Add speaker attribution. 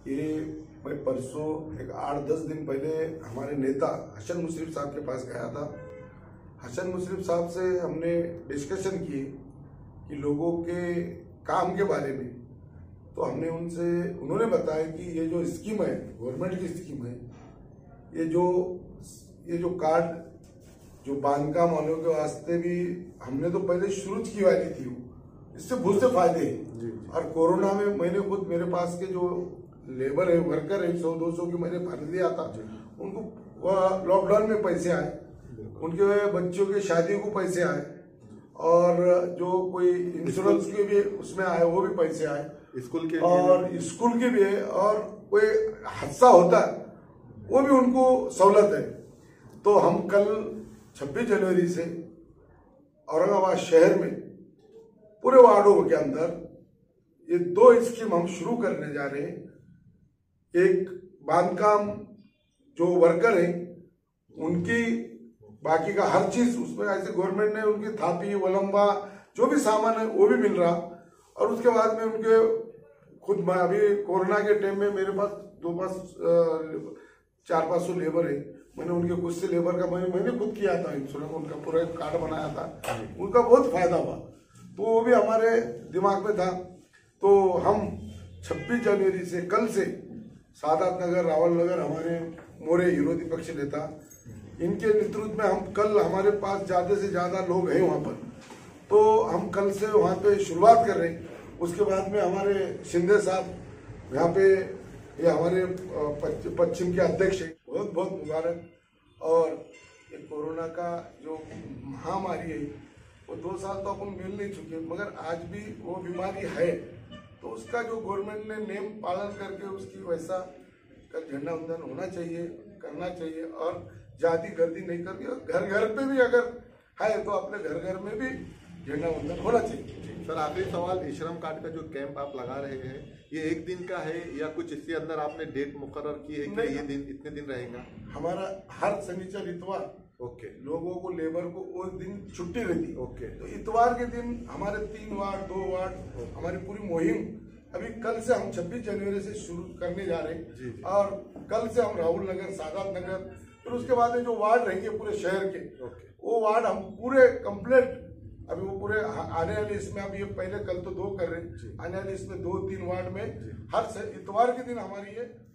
Speaker 1: ये मैं परसों एक 8-10 दिन पहले हमारे नेता हसन मुशर्रफ साहब के पास गया था। हसन मुशर्रफ साहब से हमने डिस्कशन की कि लोगों के काम के बारे में। तो हमने उन्होंने बताया कि ये जो स्कीम है, गवर्नमेंट की स्कीम है, ये जो कार्ड जो बांधकाम वालों के वास्ते भी हमने तो पहले शुरू की वाली थी, इससे बहुत से फायदे हैं। और कोरोना में मैंने खुद मेरे पास के जो लेबर है, वर्कर है, 100-200 की मैंने भर दिया था, उनको लॉकडाउन में पैसे आए, उनके बच्चों की शादी को पैसे आए, और जो कोई इंश्योरेंस के भी उसमें आए वो भी पैसे आए, स्कूल के भी है, और कोई हादसा होता है वो भी उनको सहूलत है। तो हम कल 26 जनवरी से औरंगाबाद शहर में पूरे वार्डों के अंदर ये 2 स्कीम हम शुरू करने जा रहे हैं। एक बांधकाम जो वर्कर हैं उनकी बाकी का हर चीज उसमें, ऐसे गवर्नमेंट ने उनकी थापी वलंबा जो भी सामान है वो भी मिल रहा, और उसके बाद में उनके खुद अभी कोरोना के टाइम में मेरे पास 400-500 लेबर है, मैंने उनके कुछ से लेबर का मैंने खुद किया था इंश्योरेंस, उनका पूरा कार्ड बनाया था, उनका बहुत फायदा हुआ, तो वो भी हमारे दिमाग में था। तो हम 26 जनवरी से कल से सादात नगर, रावल नगर, हमारे मोरे विरोधी पक्ष नेता, इनके नेतृत्व में हम कल, हमारे पास ज्यादा से ज्यादा लोग हैं वहां पर, तो हम कल से वहां पे शुरुआत कर रहे हैं। उसके बाद में हमारे शिंदे साहब यहाँ पे, ये हमारे पश्चिम के अध्यक्ष हैं, बहुत बहुत मुबारक। और ये कोरोना का जो महामारी है वो 2 साल तो अपन मिल नहीं चुके, मगर आज भी वो बीमारी है, तो उसका जो गवर्नमेंट ने नियम पालन करके उसकी वैसा का झंडा वंदन होना चाहिए, करना चाहिए, और ज्यादा गर्दी नहीं करनी, और घर घर पे भी अगर है तो अपने घर घर में भी झंडा वंदन होना चाहिए।
Speaker 2: सर, आखिरी सवाल, ई श्रम कार्ड का जो कैंप आप लगा रहे हैं ये 1 दिन का है या कुछ इसके अंदर आपने डेट मुकर्रर की है कि ये दिन इतने दिन रहेगा?
Speaker 1: हमारा हर शनिचर इतवार लोगों को, लेबर को वो दिन छुट्टी रहती। तो इतवार के दिन हमारे 3 वार्ड 2 वार्ड हमारी पूरी मुहिम अभी कल से हम 26 जनवरी से शुरू करने जा रहे हैं, और कल से हम राहुल नगर, सादात नगर, फिर उसके बाद में जो वार्ड रहेंगे पूरे शहर के, वो वार्ड हम पूरे कंप्लीट, अभी वो पूरे आने वाले इसमें, अभी ये पहले कल तो 2 कर रहे हैं, आने वाले इसमें 2-3 वार्ड में हर इतवार के दिन हमारी ये